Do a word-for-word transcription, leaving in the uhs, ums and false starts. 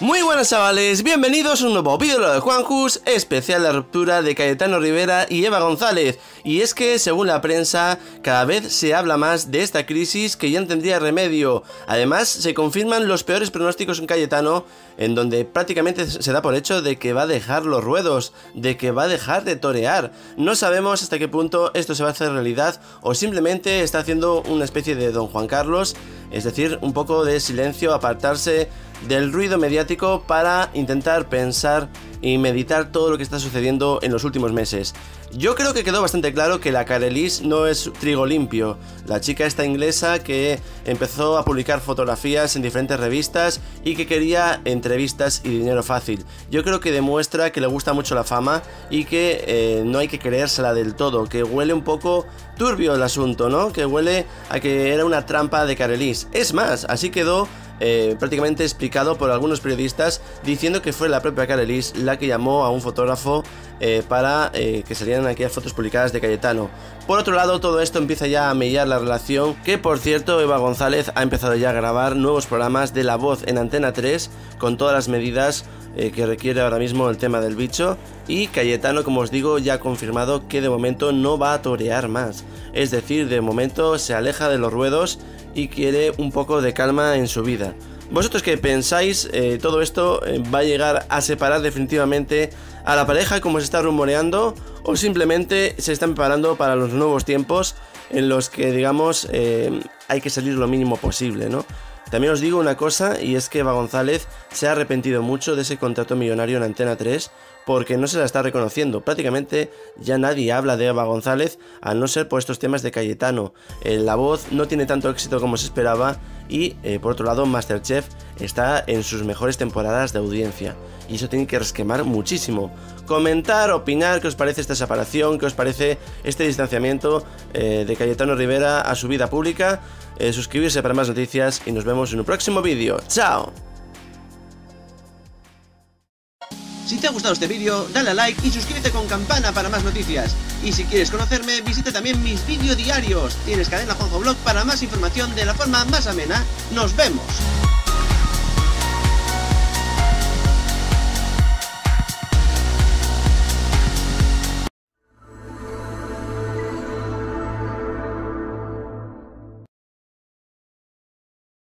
Muy buenas chavales, bienvenidos a un nuevo vídeo de Juanjus, especial la ruptura de Cayetano Rivera y Eva González. Y es que, según la prensa, cada vez se habla más de esta crisis que ya no tendría remedio. Además, se confirman los peores pronósticos en Cayetano, en donde prácticamente se da por hecho de que va a dejar los ruedos, de que va a dejar de torear. No sabemos hasta qué punto esto se va a hacer realidad o simplemente está haciendo una especie de Don Juan Carlos, es decir, un poco de silencio, apartarse del ruido mediático para intentar pensar y meditar todo lo que está sucediendo en los últimos meses. Yo creo que quedó bastante claro que la Carelis no es trigo limpio. La chica esta inglesa que empezó a publicar fotografías en diferentes revistas y que quería entrevistas y dinero fácil. Yo creo que demuestra que le gusta mucho la fama y que eh, no hay que creérsela del todo, que huele un poco turbio el asunto, ¿no? Que huele a que era una trampa de Carelis. Es más, así quedó Eh, prácticamente explicado por algunos periodistas, diciendo que fue la propia Carelis la que llamó a un fotógrafo eh, para eh, que salieran aquellas fotos publicadas de Cayetano. Por otro lado, todo esto empieza ya a mellar la relación, que por cierto Eva González ha empezado ya a grabar nuevos programas de La Voz en Antena tres con todas las medidas eh, que requiere ahora mismo el tema del bicho, y Cayetano, como os digo, ya ha confirmado que de momento no va a torear más, es decir, de momento se aleja de los ruedos y quiere un poco de calma en su vida. ¿Vosotros qué pensáis? Eh, ¿Todo esto eh, va a llegar a separar definitivamente a la pareja como se está rumoreando? ¿O simplemente se están preparando para los nuevos tiempos en los que, digamos, eh, hay que salir lo mínimo posible, ¿no? También os digo una cosa, y es que Eva González se ha arrepentido mucho de ese contrato millonario en Antena tres porque no se la está reconociendo. Prácticamente ya nadie habla de Eva González, al no ser por estos temas de Cayetano. Eh, La Voz no tiene tanto éxito como se esperaba y, eh, por otro lado, Masterchef está en sus mejores temporadas de audiencia. Y eso tiene que resquemar muchísimo. Comentar, opinar, qué os parece esta separación, qué os parece este distanciamiento eh, de Cayetano Rivera a su vida pública. Eh, suscribirse para más noticias y nos vemos en un próximo vídeo. ¡Chao! Si te ha gustado este vídeo, dale a like y suscríbete con campana para más noticias. Y si quieres conocerme, visita también mis vídeos diarios. Tienes Cadena Juanjo Blog para más información de la forma más amena. ¡Nos vemos!